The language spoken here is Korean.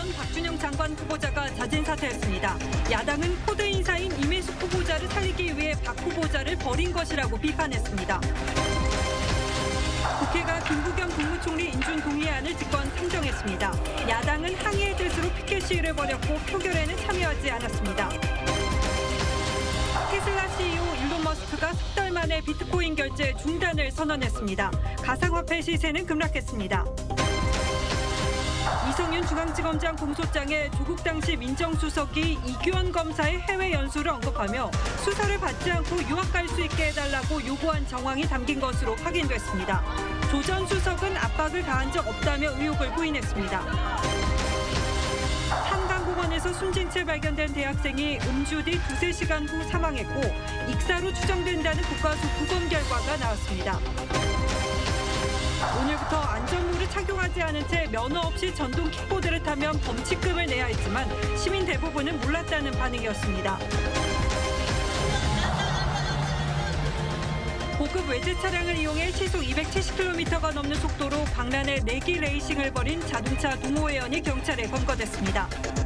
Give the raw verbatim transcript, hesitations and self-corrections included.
전 박준영 장관 후보자가 자진 사퇴했습니다. 야당은 코드 인사인 임혜숙 후보자를 살리기 위해 박 후보자를 버린 것이라고 비판했습니다. 국회가 김부겸 국무총리 인준 동의안을 직권 상정했습니다. 야당은 항의의 뜻으로 피켓 시위를 벌였고 표결에는 참여하지 않았습니다. 테슬라 씨이오 일론 머스크가 석 달 만에 비트코인 결제 중단을 선언했습니다. 가상화폐 시세는 급락했습니다. 이성윤 중앙지검장 공소장에 조국 당시 민정수석이 이규원 검사의 해외 연수를 언급하며 수사를 받지 않고 유학 갈 수 있게 해달라고 요구한 정황이 담긴 것으로 확인됐습니다. 조 전 수석은 압박을 가한 적 없다며 의혹을 부인했습니다. 한강공원에서 숨진 채 발견된 대학생이 음주 뒤 두세 시간 후 사망했고 익사로 추정된다는 국과수 부검 결과가 나왔습니다. 오늘부터 안전모를 착용하지 않은 채 면허 없이 전동 킥보드를 타면 범칙금을 내야 했지만 시민 대부분은 몰랐다는 반응이었습니다. 고급 외제 차량을 이용해 시속 이백칠십 킬로미터가 넘는 속도로 광란에 내기 레이싱을 벌인 자동차 동호회원이 경찰에 검거됐습니다.